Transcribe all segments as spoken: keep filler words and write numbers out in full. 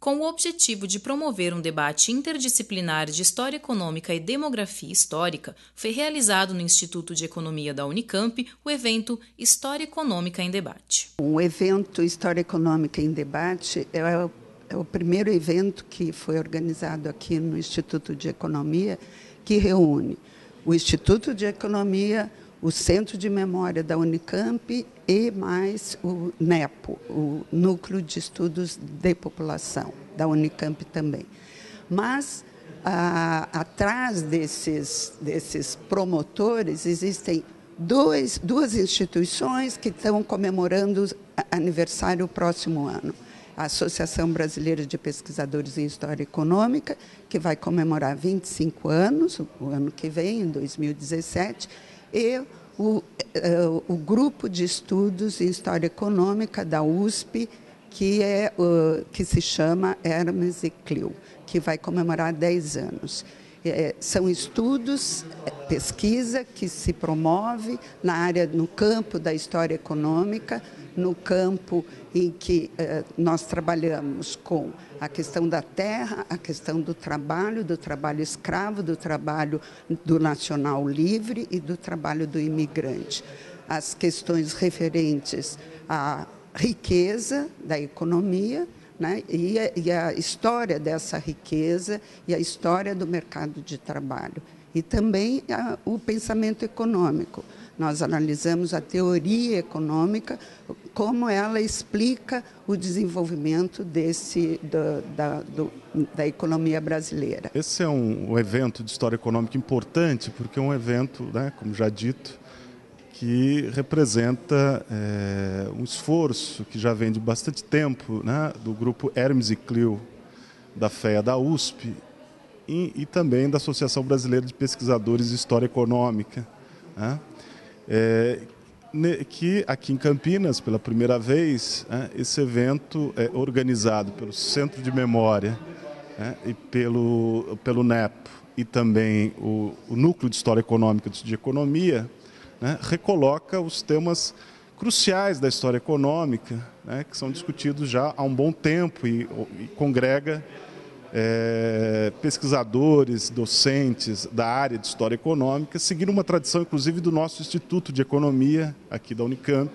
Com o objetivo de promover um debate interdisciplinar de História Econômica e Demografia Histórica, foi realizado no Instituto de Economia da Unicamp o evento História Econômica em Debate. O evento História Econômica em Debate é o, é o primeiro evento que foi organizado aqui no Instituto de Economia, que reúne o Instituto de Economia, o Centro de Memória da Unicamp e mais o NEPO, o Núcleo de Estudos de População, da Unicamp também. Mas, ah, atrás desses, desses promotores, existem dois, duas instituições que estão comemorando aniversário o próximo ano. A Associação Brasileira de Pesquisadores em História Econômica, que vai comemorar vinte e cinco anos, o ano que vem, em dois mil e dezessete, e o, o Grupo de Estudos em História Econômica da U S P, que, é, que se chama Hermes e Clio, que vai comemorar dez anos. É, são estudos, pesquisa que se promove na área, no campo da história econômica, no campo em que eh, nós trabalhamos com a questão da terra, a questão do trabalho, do trabalho escravo, do trabalho do nacional livre e do trabalho do imigrante. As questões referentes à riqueza da economia, né, e, a, e a história dessa riqueza e a história do mercado de trabalho. E também a, o pensamento econômico. Nós analisamos a teoria econômica, como ela explica o desenvolvimento desse, do, da, do, da economia brasileira. Esse é um, um evento de história econômica importante, porque é um evento, né, como já dito, que representa é, um esforço que já vem de bastante tempo, né, do grupo Hermes e Clio, da F E A da U S P, e, e também da Associação Brasileira de Pesquisadores de História Econômica, né, é, que aqui em Campinas, pela primeira vez, né, esse evento é organizado pelo Centro de Memória, né, e pelo, pelo NEPO e também o, o Núcleo de História Econômica de Economia, né, recoloca os temas cruciais da história econômica, né, que são discutidos já há um bom tempo e, e congrega é, pesquisadores, docentes da área de história econômica, seguindo uma tradição, inclusive, do nosso Instituto de Economia, aqui da Unicamp,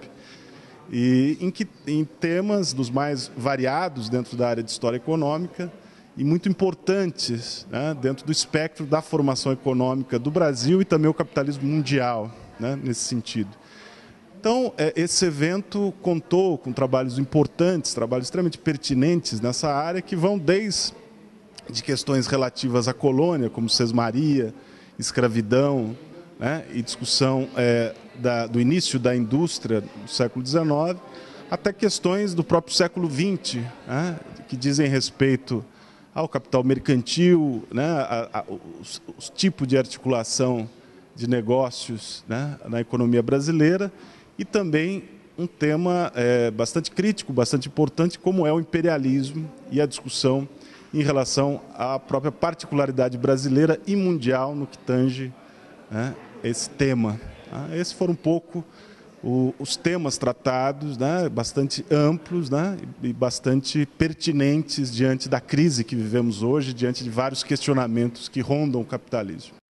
e em, que, em temas dos mais variados dentro da área de história econômica e muito importantes, né, dentro do espectro da formação econômica do Brasil e também o capitalismo mundial, né, nesse sentido. Então, esse evento contou com trabalhos importantes, trabalhos extremamente pertinentes nessa área, que vão desde de questões relativas à colônia, como sesmaria, escravidão, né, e discussão é, da, do início da indústria do século dezenove, até questões do próprio século vinte, né, que dizem respeito ao capital mercantil, né, a, a, os, os tipos de articulação de negócios, né, na economia brasileira, e também um tema é, bastante crítico, bastante importante, como é o imperialismo e a discussão em relação à própria particularidade brasileira e mundial no que tange, né, esse tema. Tá? Esses foram um pouco o, os temas tratados, né, bastante amplos, né, e bastante pertinentes diante da crise que vivemos hoje, diante de vários questionamentos que rondam o capitalismo.